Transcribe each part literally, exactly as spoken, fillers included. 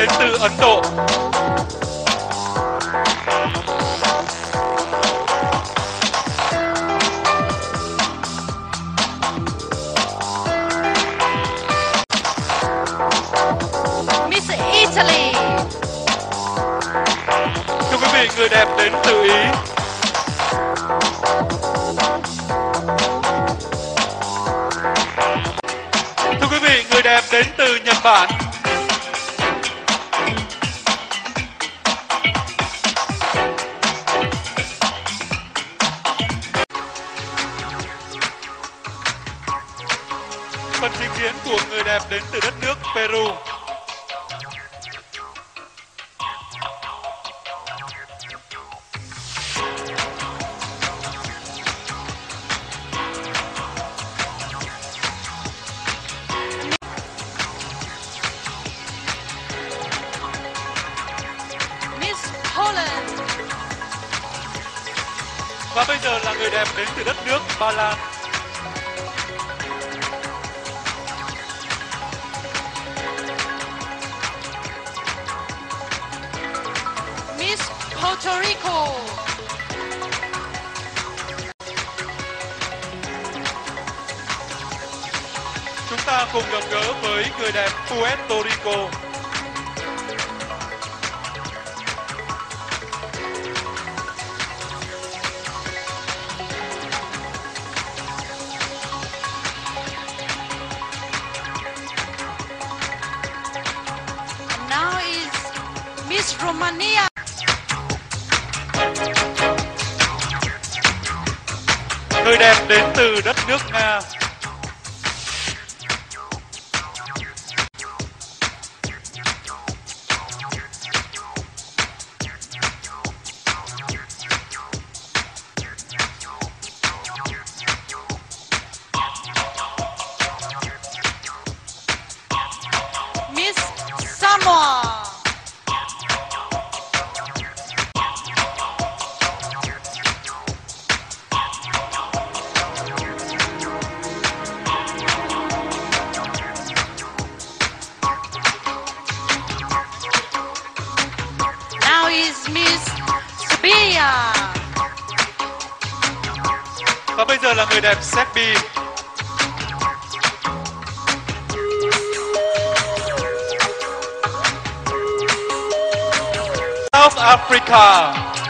đến từ Ấn Độ. Miss Italy. Thưa quý vị, người đẹp đến từ Ý. Thưa quý vị, người đẹp đến từ Nhật Bản. Phần trình diễn của người đẹp đến từ đất nước Peru. Miss Poland. Và bây giờ là người đẹp đến từ đất nước Ba Lan. Miss Puerto Rico. Chúng ta cùng gặp gỡ với người đẹp Puerto Rico. And now is Miss Romania. Người đẹp đến từ đất nước Nga. Miss Samoa. Now is Miss Serbia. Và bây giờ là người đẹp Serbia. South Africa.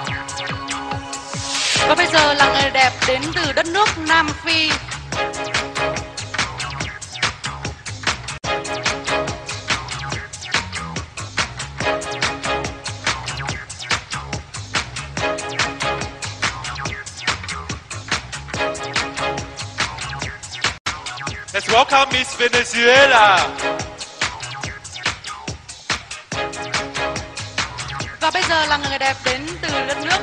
Và bây giờ là người đẹp đến từ đất nước Nam Phi. Let's welcome Miss Venezuela. Và bây giờ là người đẹp đến từ đất nước